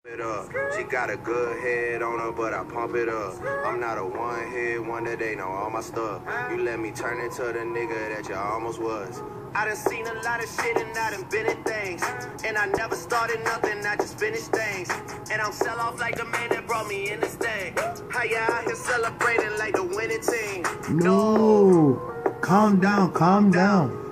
It up. She got a good head on her, but I pump it up. I'm not a one-hit wonder, they know all my stuff. You let me turn into the nigga that you almost was. I done seen a lot of shit and I done been in things. And I never started nothing, I just finished things. And I'm sell off like the man that brought me in this thing. How ya out here celebrating like the winning team? No, calm down, calm down.